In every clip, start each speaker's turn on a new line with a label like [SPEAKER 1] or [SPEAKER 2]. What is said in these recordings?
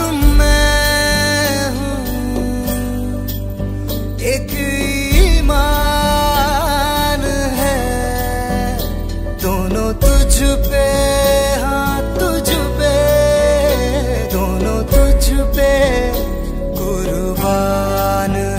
[SPEAKER 1] मैं हूँ, एक ईमान है, दोनों तुझ पे, हाँ तुझ पे, दोनों तुझ पे कुर्बान है।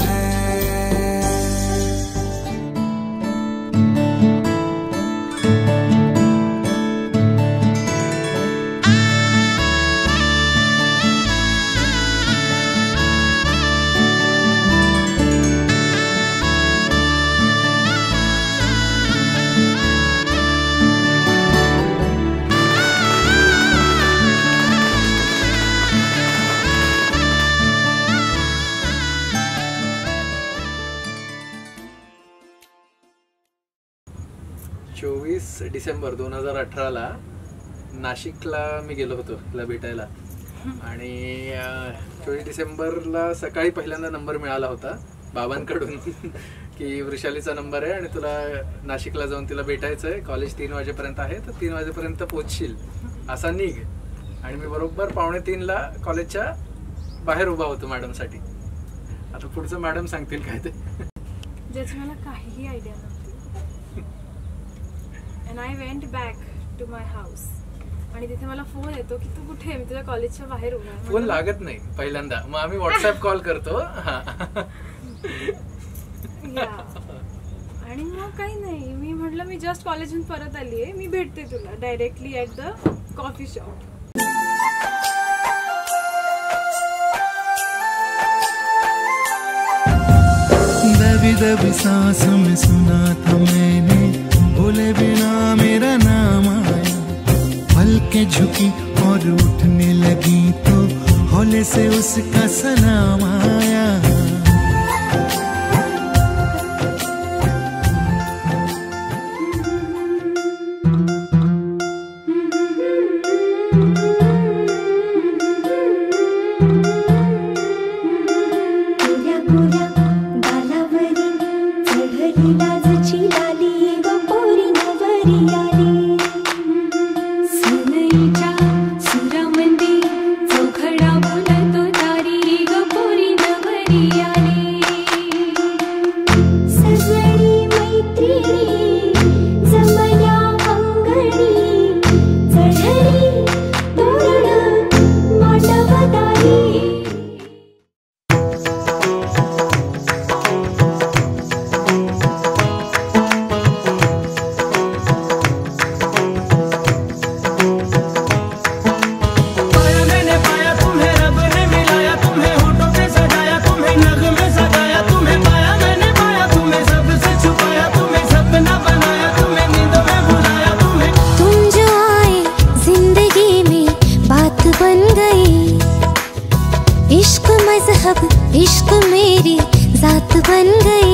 [SPEAKER 2] डिसेंबर 2018ला नाशिकला मी गेलो होतो तिला भेटायला आणि 24 डिसेंबरला सकाळी पहिल्यांदा नंबर मिळाला होता बाबांकडून की वृषालीचा नंबर आहे आणि तुला नाशिकला जाऊन तिला भेटायचं आहे, कॉलेज 3 वाजेपर्यंत आहे तर 3 वाजेपर्यंत पोहोचशील असा निघ. आणि मी बरोबर 2:45ला कॉलेजच्या बाहेर उभा होतो मॅडमसाठी. आता पुढचं मॅडम सांगतील काय ते.
[SPEAKER 3] ज्याची मला काहीही आयडिया नव्हती. And I went back to my house. आणि तिथे मला फोन येतो की तू कुठे आहे, मी तुझ्या कॉलेजच्या बाहेर उभा आहे.
[SPEAKER 2] फोन लागत नाही पहिल्यांदा, मग आम्ही व्हॉट्सअप कॉल करतो.
[SPEAKER 3] आणि मग काही नाही, मी म्हटलं मी जस्ट कॉलेजहून परत आली आहे, मी भेटते तुला directly at the coffee shop.
[SPEAKER 1] दबी दबी सांसों में सुना था मैंने, बोले बिना मेरा नाम आया, पलकें झुकी और उठने लगी तो हौले से उसका सलाम आया. इश्क मेरी जात बन गई.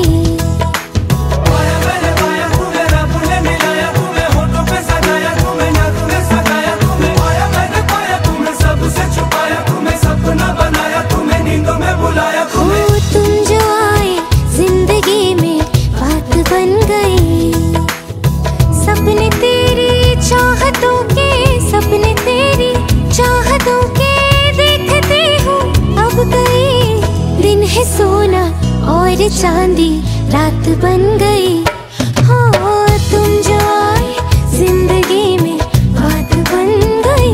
[SPEAKER 1] तुम जो आए जिंदगी में बात बन गई. सपने तेरी चाहतों के, सपने तेरी चाहतों के देखते हूँ अब गई. दिन है सोना और चांदी रात बन गई. हो तुम जो आए जिंदगी में बात बन गई.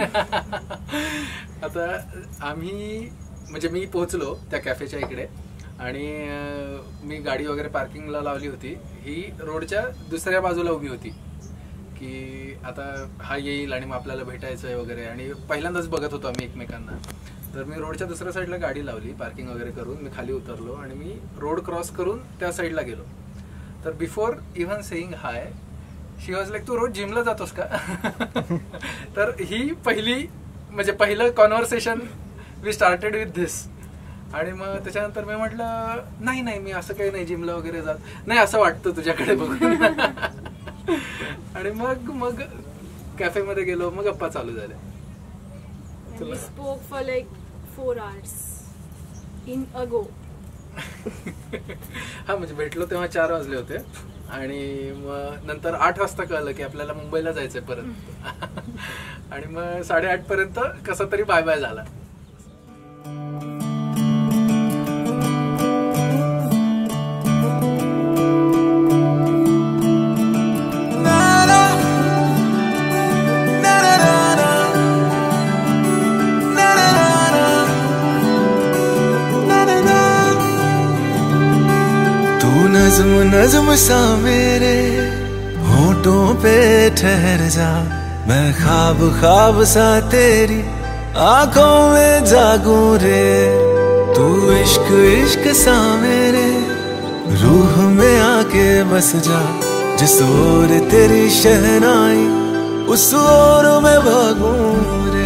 [SPEAKER 2] आता आम्ही म्हणजे मी पोहोचलो त्या कॅफेच्या इकडे आणि मी गाडी वगैरे पार्किंगला लावली होती. ही रोडच्या दुसऱ्या बाजूला उभी होती की आता हा येईल आणि मग आपल्याला भेटायचं आहे वगैरे. आणि पहिल्यांदाच बघत होतो आम्ही एकमेकांना. तर मी रोडच्या दुसऱ्या साईडला गाडी लावली पार्किंग वगैरे करून. मी खाली उतरलो आणि मी रोड क्रॉस करून त्या साईडला गेलो. तर before even saying hi she was like, तू रोज जिमला जातोस का? तर ही पहिलं conversation we started with this. आणि मग त्याच्यानंतर मी म्हटलं नाही नाही मी असं काही नाही जिमला वगैरे जात नाही, असं वाटतं तुझ्याकडे बघून. आणि मग कॅफेमध्ये गेलो, मग गप्पा चालू झाल्या.
[SPEAKER 3] We spoke for like 4 hours in a go.
[SPEAKER 2] हा म्हणजे भेटलो तेव्हा 4 वाजले होते आणि मग नंतर 8 वाजता कळलं की आपल्याला मुंबईला जायचंय परत. आणि मग 8:30 पर्यंत कसा तरी बाय बाय झाला.
[SPEAKER 1] नज़्म नज़्म सा मेरे होठों पे ठहर जा, मैं ख्वाब ख्वाब सा तेरी आंखों में जागूं रे. तू इश्क इश्क सा मेरे रूह में आके बस जा, जिस ओर तेरी शहनाई उस ओर मैं भागूं रे.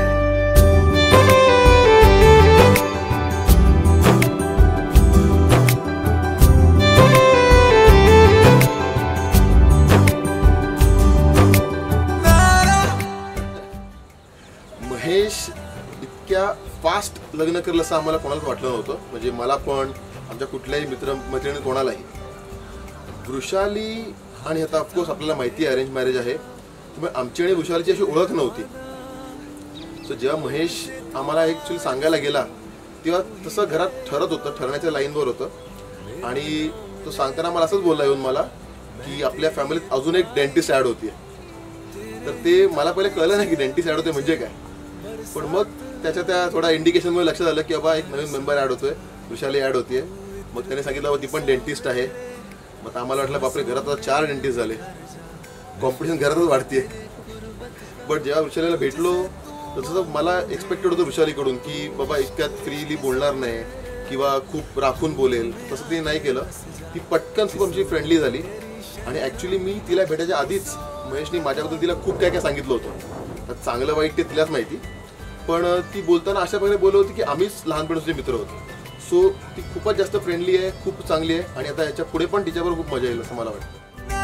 [SPEAKER 4] महेश इतक्या फास्ट लग्न करेल असं आम्हाला कोणालाच वाटलं नव्हतं. म्हणजे मला पण, आमच्या कुठल्याही मैत्रिणी कोणालाही. वृषाली आणि आता ऑफकोर्स आपल्याला माहिती आहे अरेंज मॅरेज आहे, त्यामुळे आमची आणि वृषालीची अशी ओळख नव्हती. सो जेव्हा महेश आम्हाला ॲक्च्युली सांगायला गेला तेव्हा तसं घरात ठरण्याच्या लाईनवर होतं. आणि तो सांगताना मला असंच बोलला येऊन मला की आपल्या फॅमिलीत अजून एक डेंटिस्ट ॲड होती. तर ते मला पहिले कळलं नाही की डेंटिस्ट ॲड होते म्हणजे काय. पण मग त्या थोडा इंडिकेशनमुळे लक्षात आलं की बाबा एक नवीन मेंबर ॲड होतोय, वृषाली ॲड होतीये. मग त्याने सांगितलं ती पण डेंटिस्ट आहे. मग आम्हाला वाटलं बापरे घरात आता 4 डेंटिस्ट झाले, कॉम्पिटिशन घरातच वाढतीये. बट जेव्हा वृषालीला भेटलो तसं मला एक्सपेक्टेड होतं वृषालीकडून की बाबा इतक्यात फ्रीली बोलणार नाही किंवा खूप राखून बोलेल. तसं ती नाही केलं. ती पटकन खूप आमची फ्रेंडली झाली. आणि ॲक्च्युली मी तिला भेटायच्या आधीच महेशनी माझ्याबद्दल तिला खूप काय काय सांगितलं होतं. तर चांगलं वाईट ते तिलाच माहिती. पण ती बोलताना अशा प्रकारे बोलत होती की आम्हीच लहानपणाचे मित्र होतो. सो ती खूपच जास्त फ्रेंडली आहे, खूप चांगली आहे. आणि आता याच्या पुढे पण तिच्याबरोबर खूप मजा येईल असं मला वाटतं.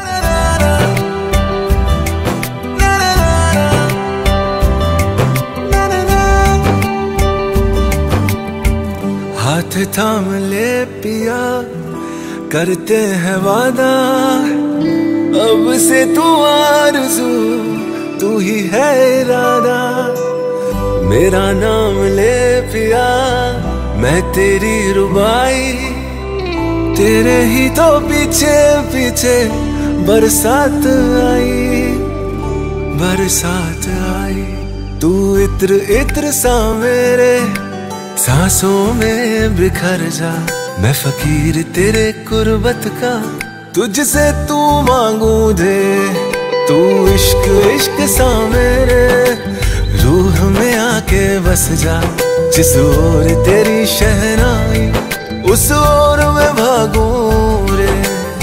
[SPEAKER 1] हाथ थाम ले पिया, करते हैं वादा, अब से तू आरज़ू तू ही है इरादा. मेरा नाम ले पिया, मैं तेरी रुबाई, तेरे ही तो पीछे पीछे बरसात आई. तू इत्र इत्र सा मेरे सांसों में बिखर जा, मैं फकीर तेरे कुर्बत का, तुझसे तू मांगू दे. तू इश्क इश्क सा मेरे रूह में आके बस जा, जिस ओर तेरी शहनाई उस ओर मैं भागूं रे.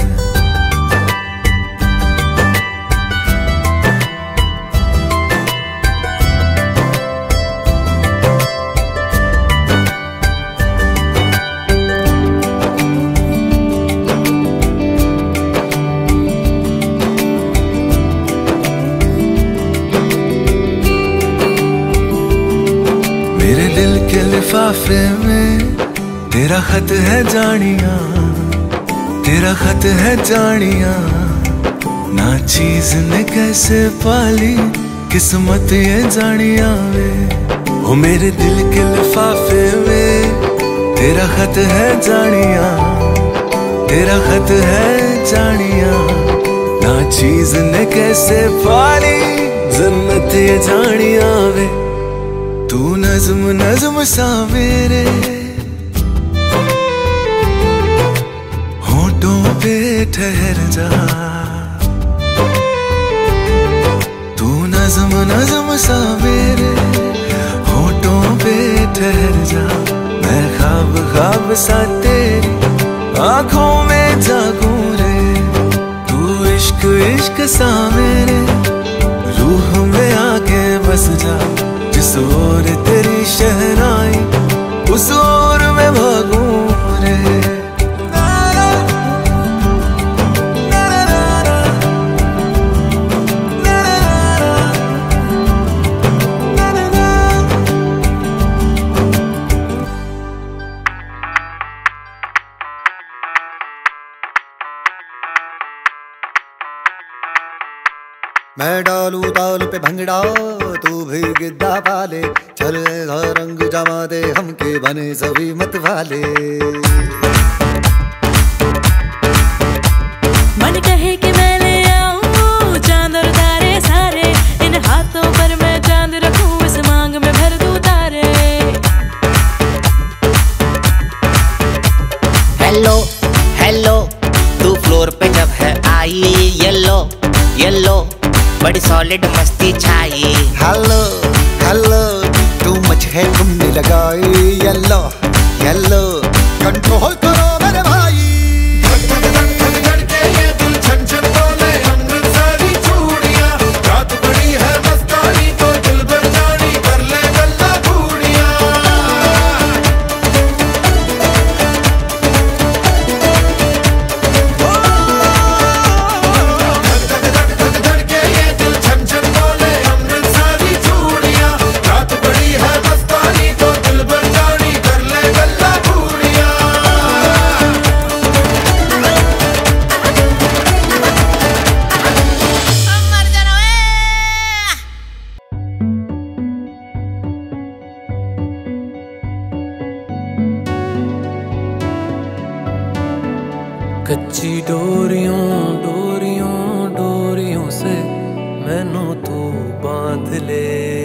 [SPEAKER 1] मेरे दिल के लिफाफे में तेरा खत है जानिया, तेरा खत है जानिया. ना चीज ने कैसे पाली किस्मत ये जानिया वे. ओ मेरे दिल के लिफाफे में तेरा खत है जानिया, तेरा खत है जानिया. ना चीज ने कैसे पाली जन्नत ते जानी आवे तू नज़्म नज़्म सा मेरे होठों पे ठहर जा तू नज़्म नज़्म सा मेरे होठों पे ठहर जा मैं ख्वाब ख्वाब सा तेरी आँखों में जागूं रे तू इश्क इश्क सा मेरे रूह में आके बस जा जिस ओर तेरी शहनाई उस ओर मैं भागूं रे
[SPEAKER 5] मैं डालू ताल पे भंगड़ा तू भी गिद्दा पाले चल रंग जमा दे हमके बने सभी मत वाले
[SPEAKER 6] मन कहे कि मैं ले आऊं चांद और तारे सारे इन हाथों पर मैं चांद रखूं इस मांग में भर दूं तारे
[SPEAKER 7] हेलो हेलो तू फ्लोर पे जब है आई येलो येलो बड़ी सॉलिड मस्ती छाई
[SPEAKER 5] हेलो हेलो तू मच है तुमने लगाई येलो येलो कंट्रोल करो मेरे भाई
[SPEAKER 1] कच्ची डोरियों डोरियों डोरियों से मैनू तू बांध ले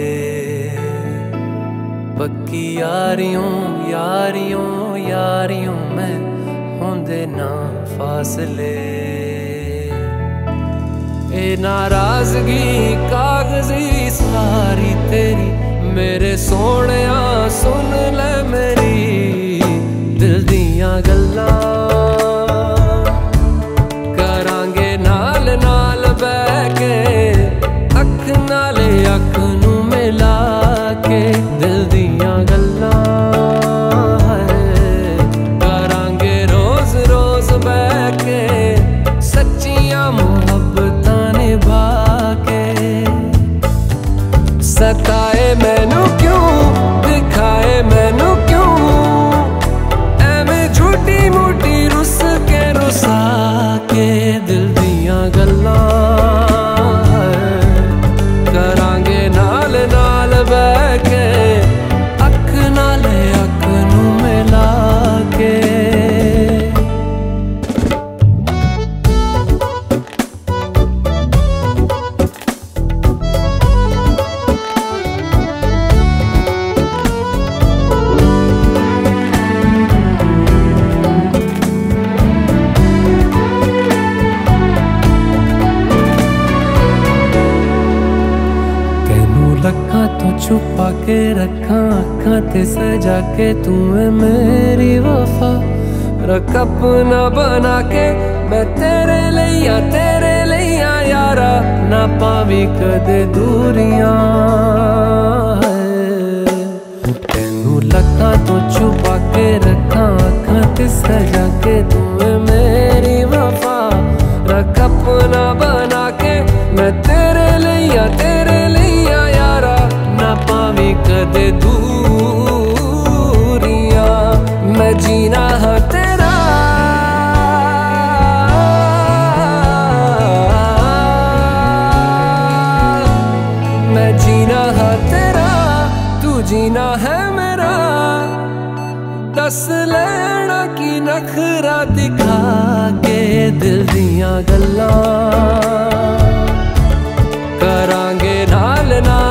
[SPEAKER 1] पक्की यारियों यारियों यारियों में होंदे ना फासले ए नाराजगी कागजी सारी तेरी मेरे सोहणिया सुन ले मेरी दिल दियां गल्लां अख नू मिला के दिल दियां गल्लां करांगे रोज रोज बैठ के सच्चियां मुहब्बतां निभा के सताए मैनू क्यों दिखाए मैनू क्यों एवें झूठी मूठी रुस के रुसा के दिल दियां गल्लां छुपा के रखा अखां ते सजा के तू है मेरी वफा रख अपना बना के मैं तेरे लिया यारा ना पावी कदे दूरियां तेनू लखा तो छुपा के रखा अखां ते सजा के तू है मेरी वफा रख अपना बना के मैं तेरे लिया यारा ना पावी कदे दूरियां मैं जीना है तेरा मैं जीना है तेरा तू जीना है मेरा दस लेना की नखरा दिखा के दिल दियां गल्लां करांगे नाल नाल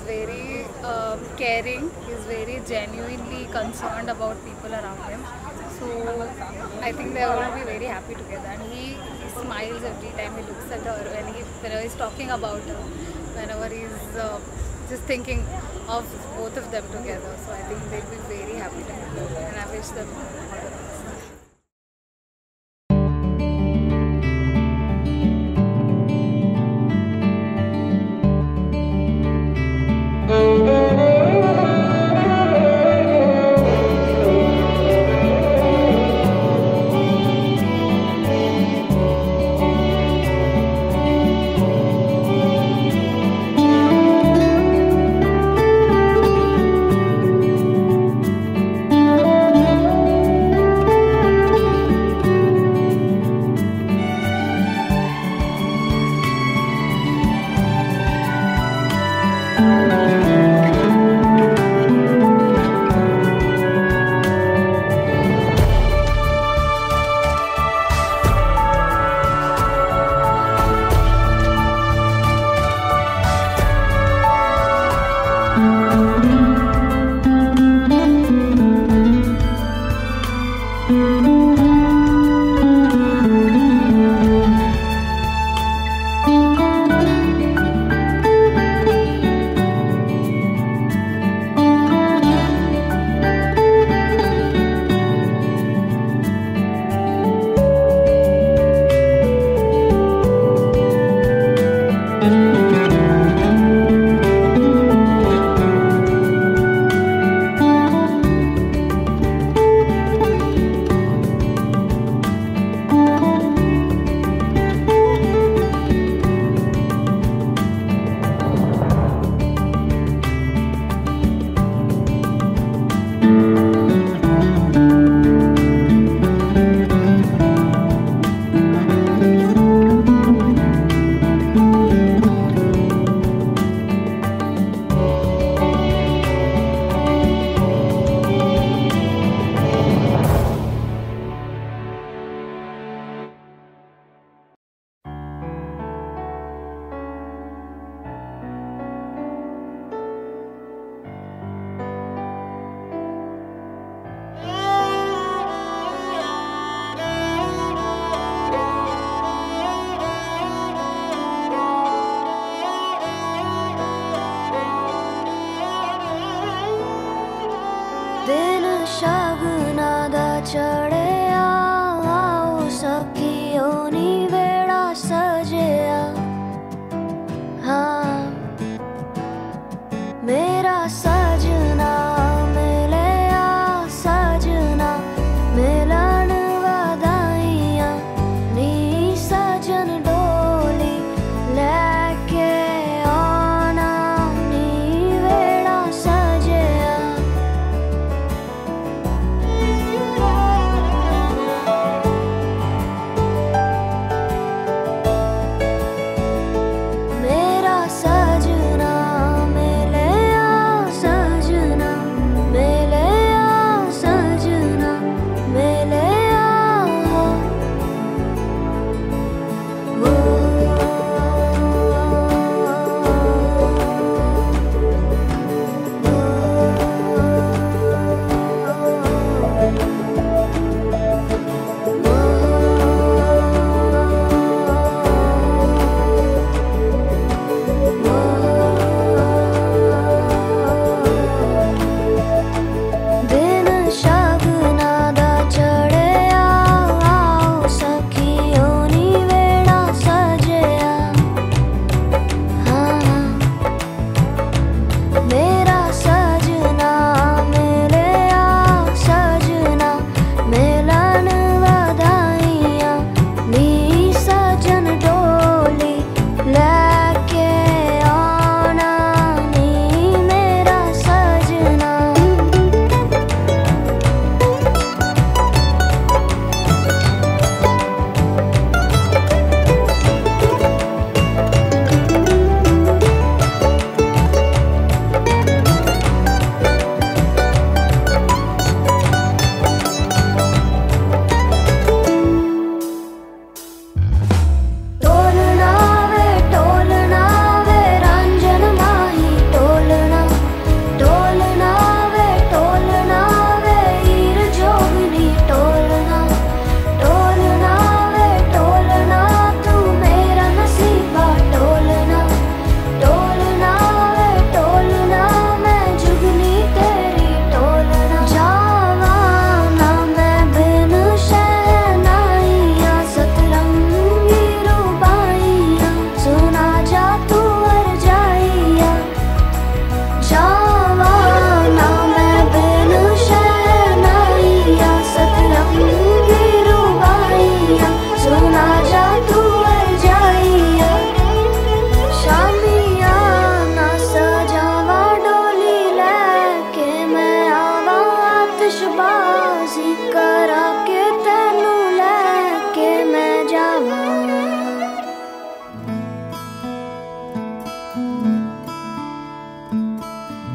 [SPEAKER 8] very caring. He's very genuinely concerned about people around him. So I think they're going to be very happy together. And he smiles every time he looks at her, whenever he's talking about her, whenever he's just thinking of both of them together. So I think they'll be very happy together, and I wish them all the best.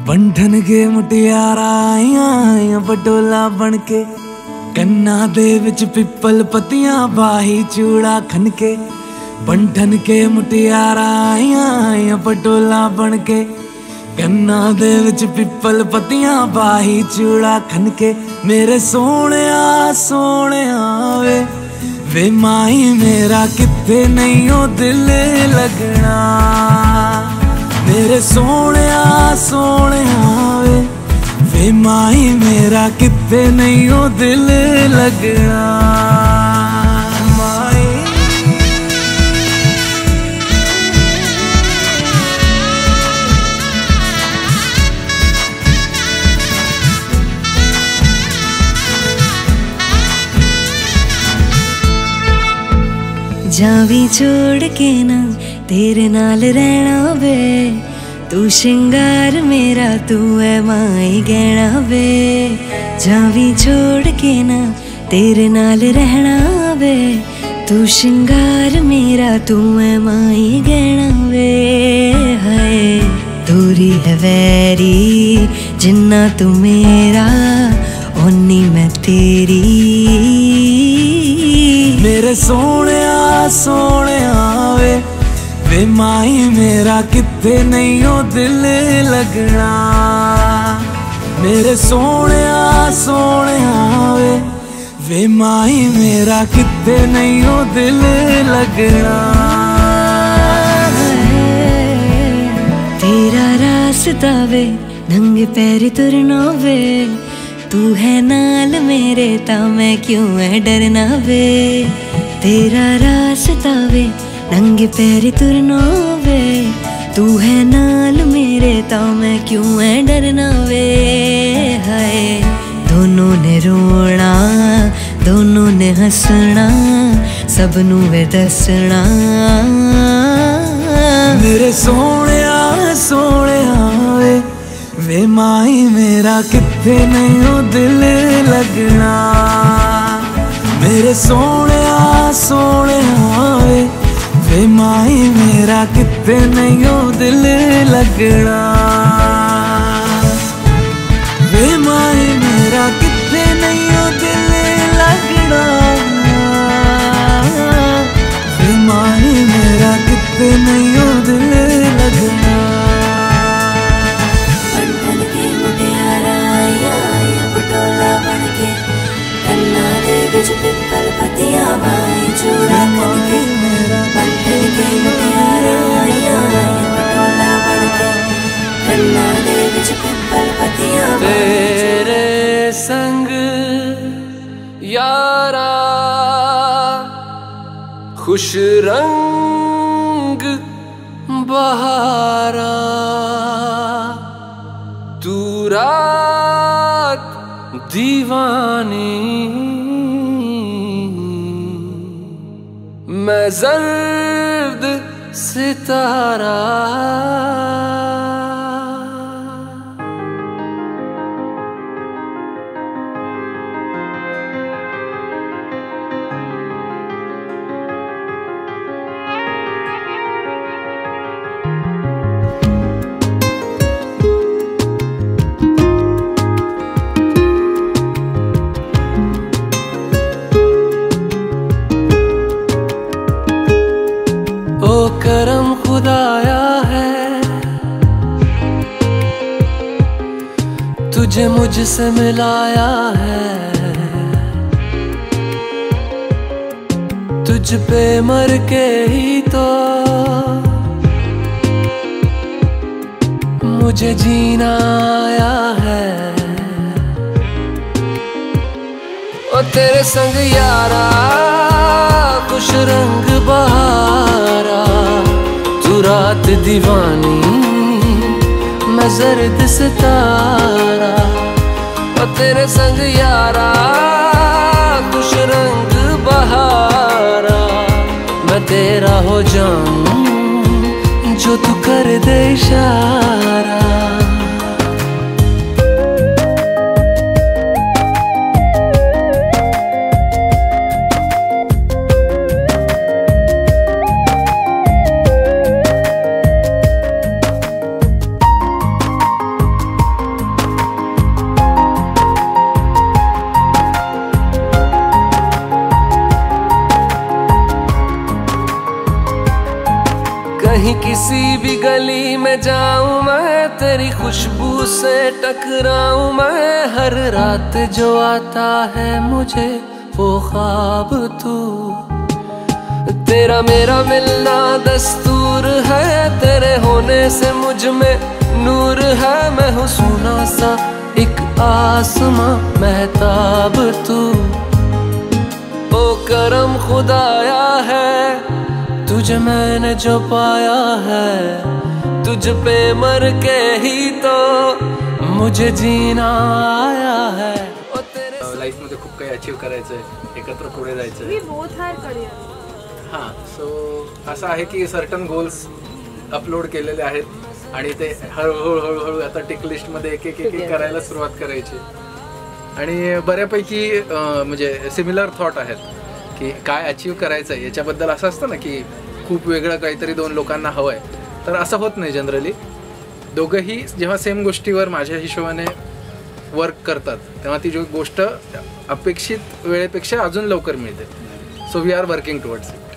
[SPEAKER 1] बंधन के मुटियारा आइया बटोला बन के कन्ना दे विच पिपल पतियां बाही चूड़ा खनके बंधन के मुटियारा आइया बटोला बन के कन्ना दे विच पिपल पतियां बाही चूड़ा खनके मेरे सोने वे माई मेरा किथे नहीं हो दिल लगना मेरे सोने वे माई मेरा किथे नहीं हो दिल लगना माई
[SPEAKER 6] जावी छोड़ के ना तेरे नाल रहना वे तू श्रृंगार मेरा तू है माई गहना वे जावी छोड़ के ना तेरे नाल रहना वे तू श्रृंगार मेरा तू है माई गहना वे हाय दूरी है वैरी जिन्ना तू मेरा ओनी मैं तेरी
[SPEAKER 1] मेरे सोने वे माई मेरा किथे नहीं हो दिल लगना मेरे सोने वे माई मेरा किथे नहीं हो दिल लगना
[SPEAKER 6] तेरा रास्ता वे नंगे पैर तुरना वे तू है नाल मेरे ता मैं क्यों है डरना वे तेरा रास्ता वे नंगे पैर तुरना वे तू है नाल मेरे ता मैं क्यों है डरना वे हाय दोनों ने रोना दोनों ने हंसना सबनू वे दसना
[SPEAKER 1] मेरे सोने वे माई मेरा किथे नहीं हो दिल लगना मेरे सोने वे माई मेरा किथे नहीं हो दिल लगना वे माई मेरा किथे नहीं हो दिल लगना वे माई मेरा किथे नहीं हो दिल लगना
[SPEAKER 6] पिपल पतिया बाई चूड़ा खनके बंधन के मुटियारा पटोला बनके कन्ना दे विच पिपल पतिया
[SPEAKER 1] तेरे संग यारा खुश रंग बहारा तू रात दीवानी मैं जर्द सितारा करम खुदाया है तुझे मुझसे मिलाया है तुझ पे मर के ही तो मुझे जीना आया है ओ तेरे संग यारा खुश रंग बहारा तू रात दीवानी मैं जर्द सितारा और तेरे संग यारा खुश रंग बहारा मैं तेरा हो जाऊं जो तू कर दे इशारा
[SPEAKER 9] किसी भी गली में जाऊं मैं, तेरी खुशबू से टकराऊं मैं, हर रात जो आता है मुझे वो ख्वाब तू। तेरा मेरा मिलना दस्तूर है, तेरे होने से मुझ में नूर है, मैं हूँ सोना सा एक आसमां महताब तू। ओ करम खुदाया है तुझे मैंने जो पाया है, तुझ पे मर के ही तो मुझे जीना आया है।
[SPEAKER 2] लाईफ मध्ये खूप काही अचीव करायचंय, एकत्र पुढे जायचंय।
[SPEAKER 3] We both are career.
[SPEAKER 2] हां, सो असं आहे की सर्टन गोल्स अपलोड केलेले आहेत आणि ते हळूहळू आता टिक लिस्ट मध्ये एक एक करायला सुरुवात करायची आणि बऱ्यापैकी म्हणजे सिमिलर थॉट आहेत की काय अचीव करायचं आहे याच्याबद्दल। असं असतं ना की खूप वेगळं काहीतरी दोन लोकांना हवं आहे, तर असं होत नाही जनरली। दोघंही जेव्हा सेम गोष्टीवर माझ्या हिशोबाने वर्क करतात तेव्हा ती जो गोष्ट अपेक्षित वेळेपेक्षा अजून लवकर मिळते। So we are working towards it.